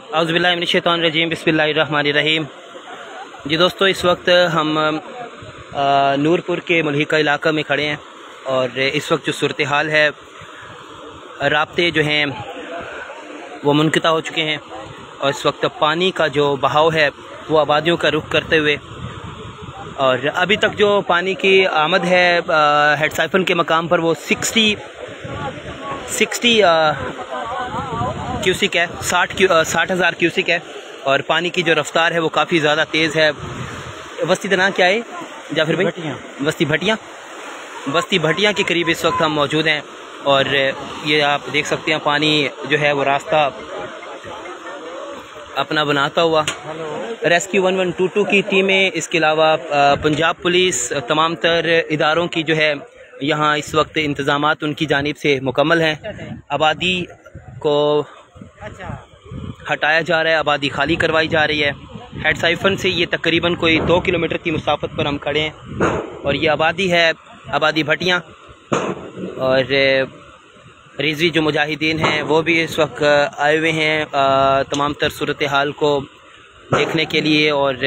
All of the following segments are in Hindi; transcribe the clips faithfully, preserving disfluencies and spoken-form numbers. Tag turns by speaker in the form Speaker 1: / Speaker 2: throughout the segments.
Speaker 1: औज़ुबिल्लाहि मिनश्शैतानिर्रजीम बिस्मिल्लाहिर्रहमानिर्रहीम। जी दोस्तों, इस वक्त हम आ, नूरपुर के मुल्हिका इलाका में खड़े हैं और इस वक्त जो सूरत हाल है, राब्ते जो हैं वो मुनक़ता हो चुके हैं और इस वक्त पानी का जो बहाव है वो आबादियों का रुख करते हुए, और अभी तक जो पानी की आमद है हेड साइफन के मकाम पर वो सिक्सटी सिक्सटी क्यूसिक है, साठ क्यू साठ हज़ार क्यूसिक है और पानी की जो रफ्तार है वो काफ़ी ज़्यादा तेज़ है। बस्ती का नाम क्या है जाफिर भाई? बस्ती भटिया। बस्ती भटिया के करीब इस वक्त हम मौजूद हैं और ये आप देख सकते हैं पानी जो है वो रास्ता अपना बनाता हुआ। Rescue one one two two की टीमें, इसके अलावा पंजाब पुलिस, तमाम तर इदारों की जो है यहाँ इस वक्त इंतज़ामात उनकी जानिब से मुकम्मल हैं। आबादी को हटाया जा रहा है, आबादी खाली करवाई जा रही है। हेड साइफन से ये तकरीबन कोई दो किलोमीटर की मुसाफत पर हम खड़े हैं और ये आबादी है आबादी भटियाँ, और रिजवी जो मुजाहिदीन हैं वो भी इस वक्त आए हुए हैं तमाम तर सूरत हाल को देखने के लिए। और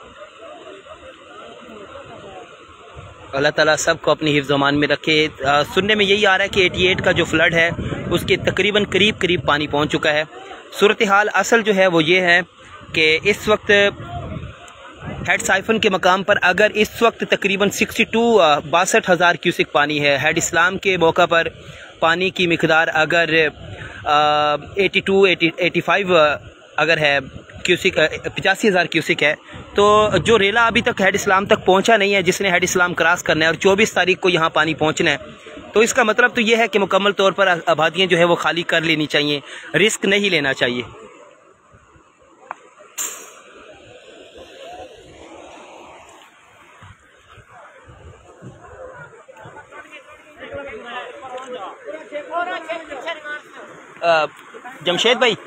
Speaker 1: अल्लाह ताला सबको अपनी हिफ्ज़ अमान में रखे। आ, सुनने में यही आ रहा है कि अठासी का जो फ्लड है उसके तकरीबन करीब करीब पानी पहुंच चुका है। सूरत हाल असल जो है वो ये है कि इस वक्त हेड साइफन के मकाम पर अगर इस वक्त तकरीबन सिक्सटी टू बासठ हज़ार क्यूसिक पानी है, हेड इस्लाम के मौका पर पानी की मिकदार अगर eighty two eighty eighty five अगर है क्यूसिक, पचासी हज़ार क्यूसिक है, तो जो रेला अभी तक हेड इस्लाम तक पहुंचा नहीं है, जिसने हेड इस्लाम क्रॉस करना है और चौबीस तारीख को यहाँ पानी पहुंचना है, तो इसका मतलब तो ये है कि मुकम्मल तौर पर आबादियाँ जो है वो खाली कर लेनी चाहिए, रिस्क नहीं लेना चाहिए। जमशेद भाई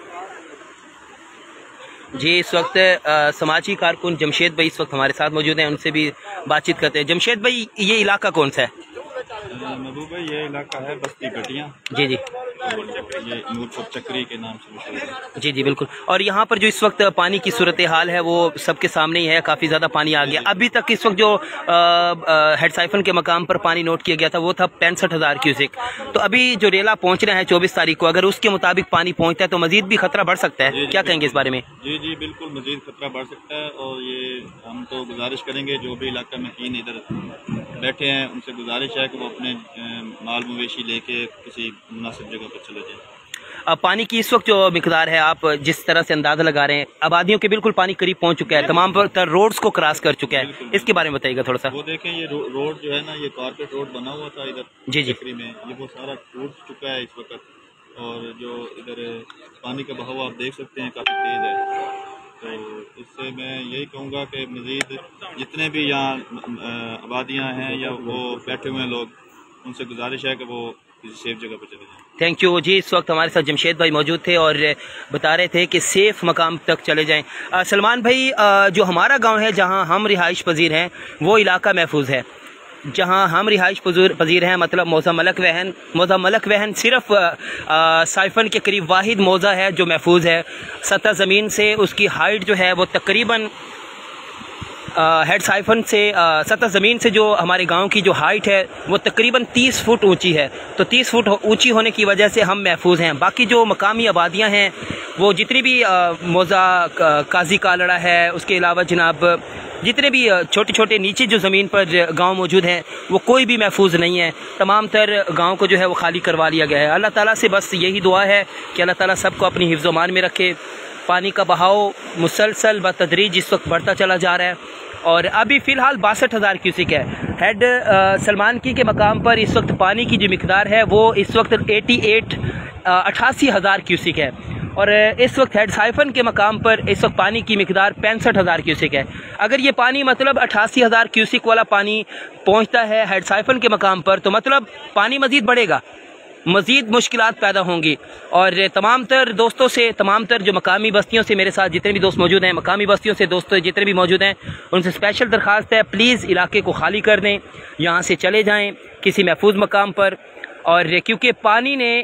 Speaker 1: जी, इस वक्त आ, समाजी कारकुन जमशेद भाई इस वक्त हमारे साथ मौजूद हैं, उनसे भी बातचीत करते हैं। जमशेद भाई, ये इलाका कौन सा है?
Speaker 2: महबूब भाई, ये इलाका है बस्ती भटिया।
Speaker 1: जी जी,
Speaker 2: ये नूरपुर चक्री के नाम से मशहूर है।
Speaker 1: जी जी बिल्कुल। और यहाँ पर जो इस वक्त पानी की सूरत हाल है वो सबके सामने ही है, काफ़ी ज़्यादा पानी आ गया। अभी तक इस वक्त जो हेड साइफन के मकाम पर पानी नोट किया गया था वो था पैंसठ हज़ार क्यूसिक। तो अभी जो रेला पहुँचना है चौबीस तारीख को, अगर उसके मुताबिक पानी पहुँचता है तो मजीद भी खतरा बढ़ सकता है। क्या कहेंगे इस बारे में?
Speaker 2: जी जी बिल्कुल, मजीद खतरा बढ़ सकता है और ये हम तो गुजारिश करेंगे जो भी इलाका में इन इधर बैठे हैं उनसे गुजारिश है कि वो अपने माल मवेशी लेके किसी मुनासिब जगह पर चले जाएं।
Speaker 1: अब पानी की इस वक्त जो मिकदार है, आप जिस तरह से अंदाजा लगा रहे हैं, आबादियों के बिल्कुल पानी करीब पहुंच चुका है, तमाम पर रोड्स को क्रॉस कर चुका है, इसके बारे में बताइएगा थोड़ा सा।
Speaker 2: वो देखें, ये रो, रोड जो है ना, ये कारपेट रोड बना हुआ था इधर
Speaker 1: जी जी
Speaker 2: में, ये वो सारा टूट चुका है इस वक्त, और जो इधर पानी का बहाव आप देख सकते हैं काफ़ी तेज़ है। तो इससे मैं यही कहूँगा कि मज़ीद जितने भी यहाँ आबादियाँ हैं या वो बैठे हुए हैं लोग, उनसे गुजारिश है कि वो किसी सेफ जगह पर चले जाएं।
Speaker 1: Thank you ji. इस वक्त हमारे साथ जमशेद भाई मौजूद थे और बता रहे थे कि सेफ मकाम तक चले जाएं। आ, सलमान भाई, आ, जो हमारा गांव है जहां हम रिहाइश पजीर हैं वो इलाका महफूज है। जहां हम रिहाइश पजीर हैं मतलब मौज़ा मलक वहन, मौज़ा मलक वहन सिर्फ साइफन के करीब वाहिद मौज़ा है जो महफूज है। सतह ज़मीन से उसकी हाइट जो है वो तकरीबन हेड साइफन से सतह ज़मीन से जो हमारे गांव की जो हाइट है वो तकरीबन तीस फुट ऊंची है। तो तीस फुट ऊंची होने की वजह से हम महफूज हैं। बाकी जो मकामी आबादियां हैं वो जितनी भी मौज़ा काजी कालड़ा है, उसके अलावा जनाब जितने भी छोटे छोटे नीचे जो ज़मीन पर गांव मौजूद हैं वो कोई भी महफूज नहीं है। तमाम तर गांव को जो है वो खाली करवा लिया गया है। अल्लाह ताला से बस यही दुआ है कि अल्लाह ताला सबको अपनी हिफ्ज़ अमान में रखे। पानी का बहाव मुसलसल बतदरीज इस वक्त बढ़ता चला जा रहा है और अभी फ़िलहाल बासठ हज़ार क्यूसिक है। हेड सलमान की के मकाम पर इस वक्त पानी की जो मिकदार है वो इस वक्त अठासी अठासी हज़ार क्यूसिक है और इस वक्त हेड साइफन के मकाम पर इस वक्त पानी की मिकदार पैंसठ हज़ार क्यूसिक है। अगर ये पानी मतलब अठासी हज़ार क्यूसिक वाला पानी पहुंचता है हेड साइफन के मकाम पर तो मतलब पानी मज़ीद बढ़ेगा, मज़ीद मुश्किलात पैदा होंगी। और तमाम तर दोस्तों से, तमाम तर जो मकामी बस्तियों से मेरे साथ जितने भी दोस्त मौजूद हैं, मकामी बस्तियों से दोस्तों जितने भी मौजूद हैं, उनसे स्पेशल दरख्वास्त है प्लीज़ इलाके को खाली कर दें, यहाँ से चले जाएँ किसी महफूज मकाम पर। और क्योंकि पानी ने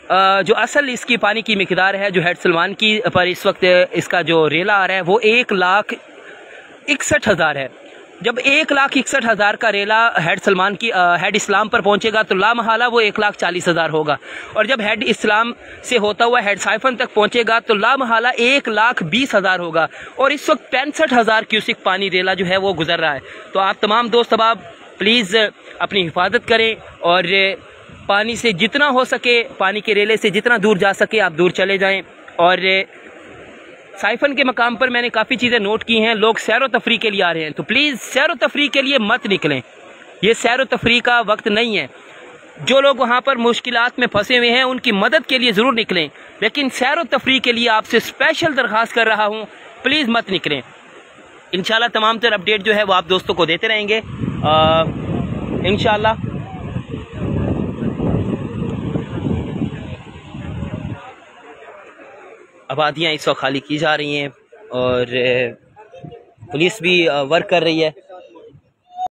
Speaker 1: जो असल इसकी पानी की मिकदार है जो हेड सलमान की पर इस वक्त इसका जो रेला आ रहा है वो एक लाख इकसठ हज़ार है। जब एक लाख इकसठ हज़ार का रेला हेड सलमान की हेड इस्लाम पर पहुंचेगा तो लामहला वो एक लाख चालीस हज़ार होगा, और जब हेड इस्लाम से होता हुआ हेड साइफन तक पहुंचेगा तो लामहला एक लाख बीस हज़ार होगा। और इस वक्त पैंसठ हज़ार क्यूसिक पानी रेला जो है वो गुजर रहा है। तो आप तमाम दोस्त अहबाब प्लीज़ अपनी हिफाजत करें और पानी से जितना हो सके, पानी के रेले से जितना दूर जा सके आप दूर चले जाएँ। और साइफन के मकाम पर मैंने काफ़ी चीज़ें नोट की हैं, लोग सैर व तफरी के लिए आ रहे हैं, तो प्लीज़ सैर व तफरी के लिए मत निकलें, ये सैर व तफरी का वक्त नहीं है। जो लोग वहाँ पर मुश्किलात में फंसे हुए हैं उनकी मदद के लिए ज़रूर निकलें, लेकिन सैर व तफरी के लिए आपसे स्पेशल दरख्वास्त कर रहा हूँ, प्लीज़ मत निकलें। इंशाल्लाह तमाम तर अपडेट जो है वो आप दोस्तों को देते रहेंगे इंशाल्लाह। आबादियाँ इस वक्त खाली की जा रही हैं और पुलिस भी वर्क कर रही है।